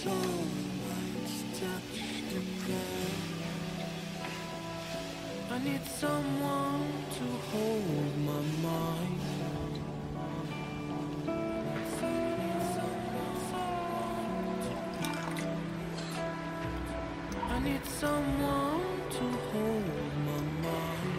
I need someone to hold my mind. I need someone to hold my mind.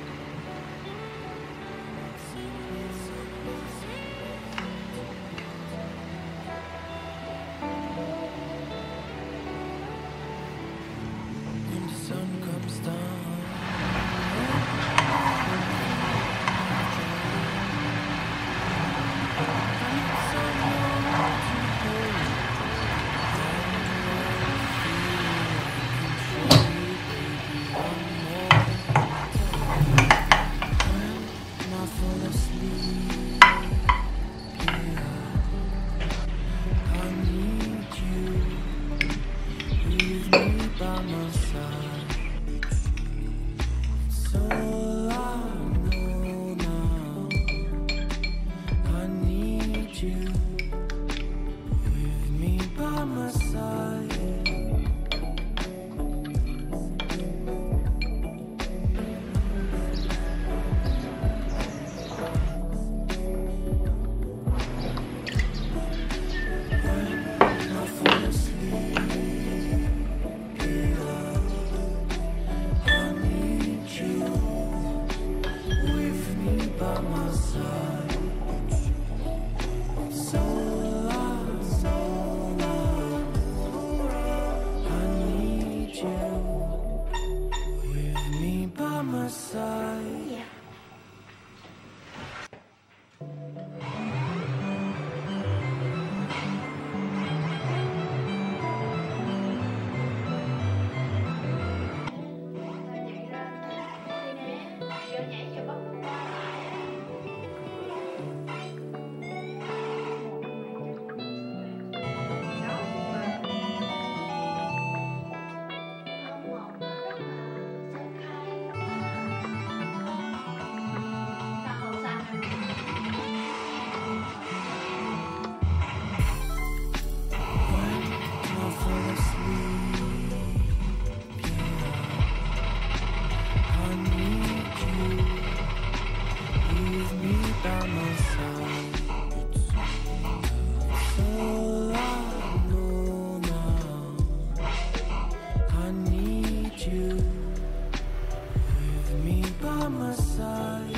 When the sun comes down, by my side, so I know now. I need you with me by my side. When I fall asleep, by my side, so I need you with me by my side. Yeah. By my side, so I know now. I need you with me by my side.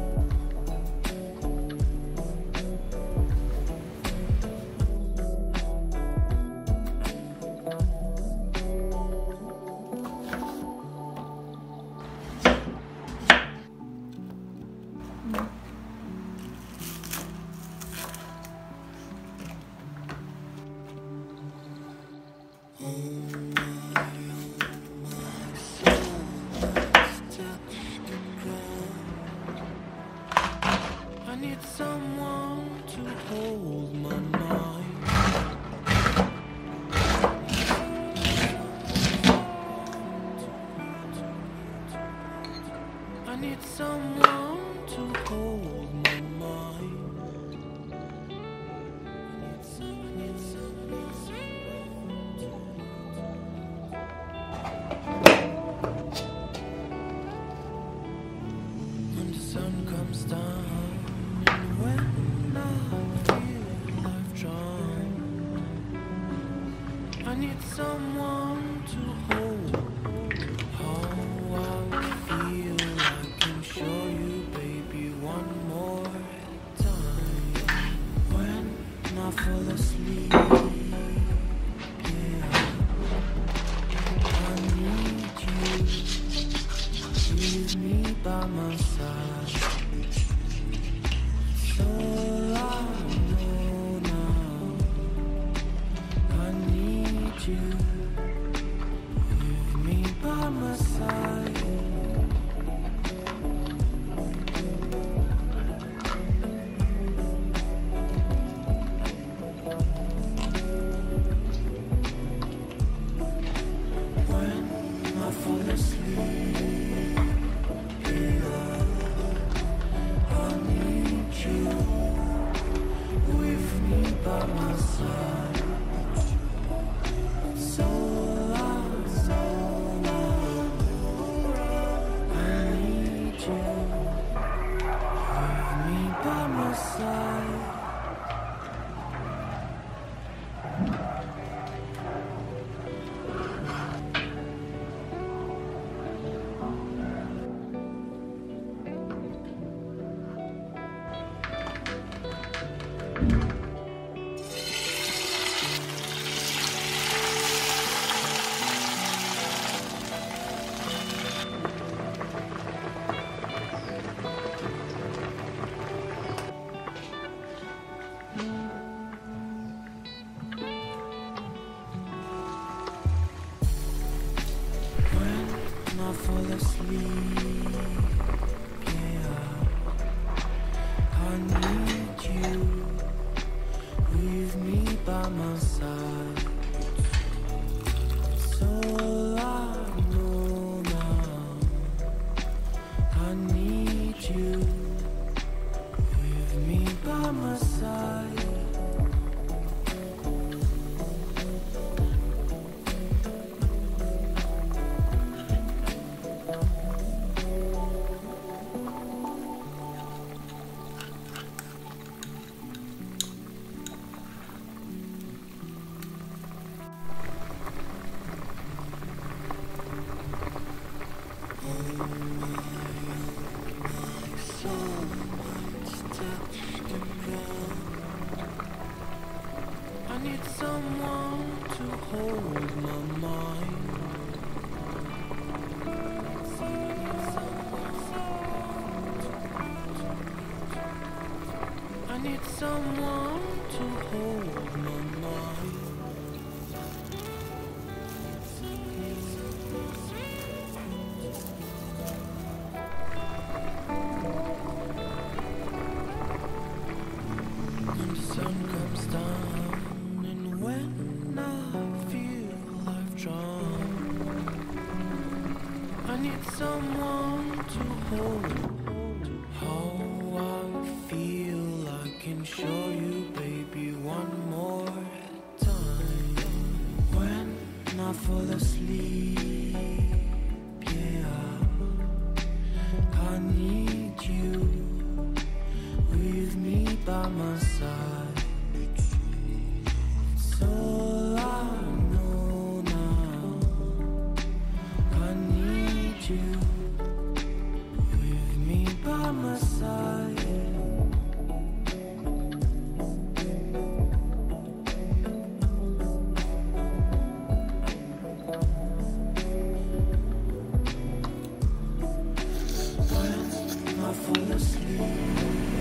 I need someone to hold my mind. I need someone to hold my mind. When the sun comes down, and when I feel I've drowned, I need someone to hold. How I feel, I can show you, baby, one more time. When I fall asleep, yeah, I need you with me by my side, so I know now. I need you with me by my side. I fall asleep, yeah, I need you with me by my side. It's all I know now. I need you with me by my side. I need someone to hold my mind. I need someone to hold my mind. When the sun comes down and when I feel I've drowned, I need someone to hold. How I feel, I can show you, baby, one more time. When I fall asleep, yeah, I need you with me by my side. It's all I know now. I need you with me by my side. When I fall asleep,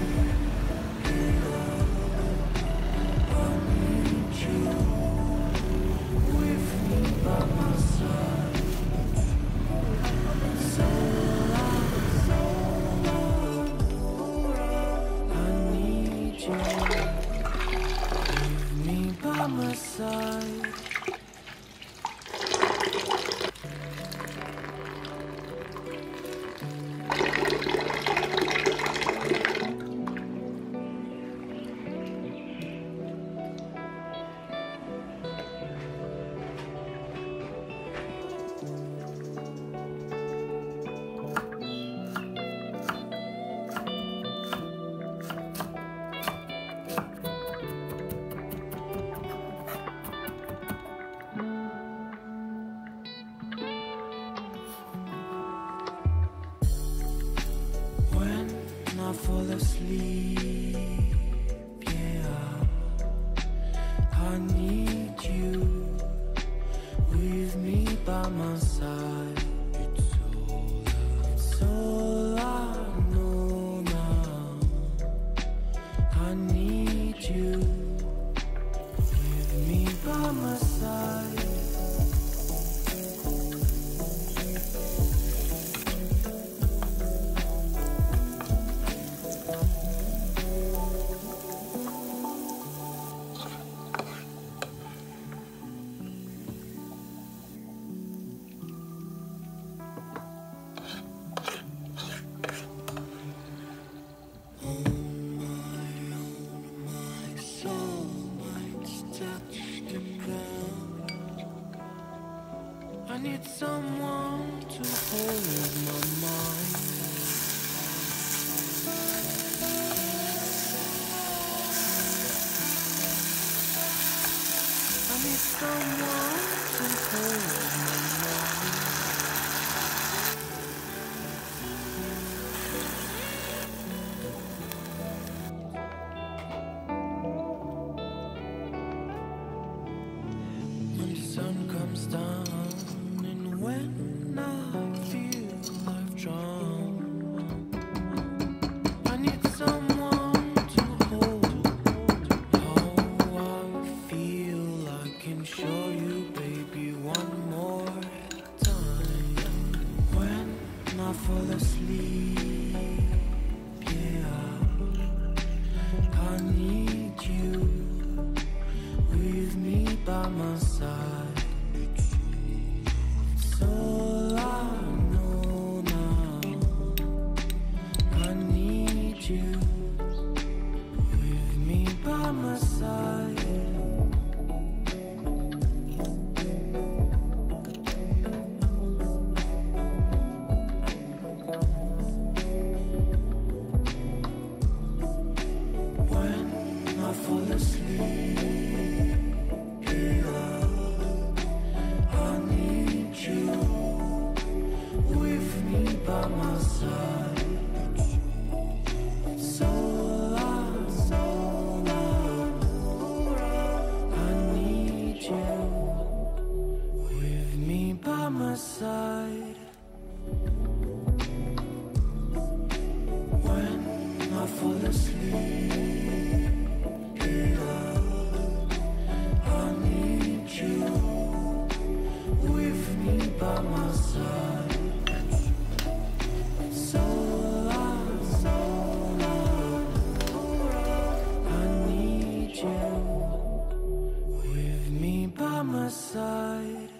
my side. I fall asleep, yeah, I need you with me by my side. It's all I know now. I need you with me by my side. I need someone to hold my mind. I need someone to hold my mind. sun comes down, and when I feel I've drowned, I need someone to hold. How I feel, I can show you, baby, one more time. When I fall asleep, yeah, I need you with me by my side. It's all I know now. I need you with me by my side. When I fall asleep, yeah, I need you with me by my side. So I need you with me by my side. When I fall asleep, yeah, I need you with me by my side. So I need you with me by my side.